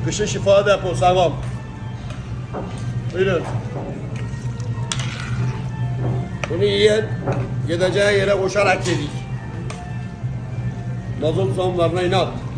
Kışın şifa depo, devam. Buyurun. Bunu yiyen gideceği yere koşarak yedik. Mazot zamlarına inat.